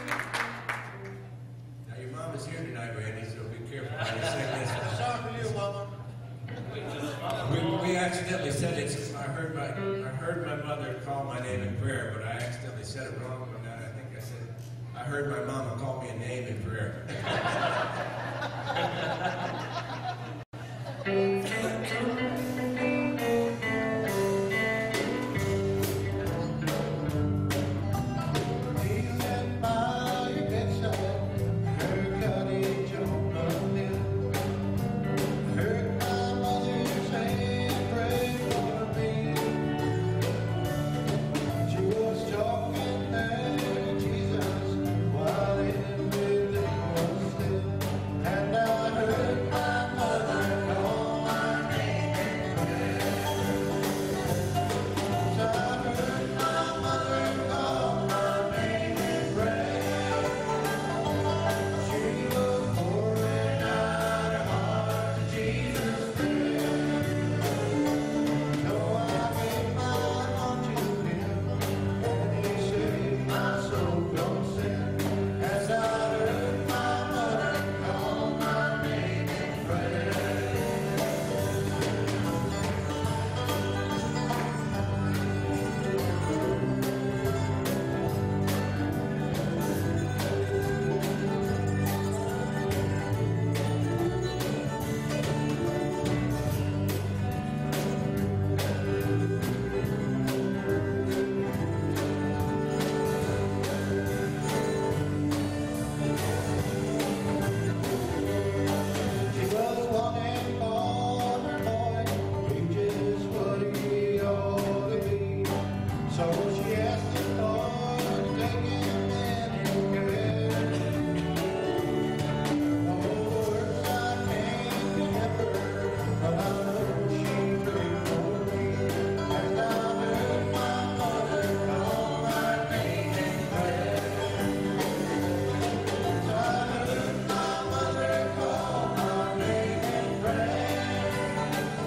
Now your mom is here tonight, Randy, so be careful how you sing this one. Sorry for you, Mama. We accidentally said it. I heard my mother call my name in prayer, but I accidentally said it wrong one night. I think I said, I heard my mama call me a name in prayer.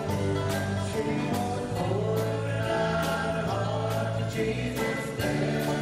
Jesus,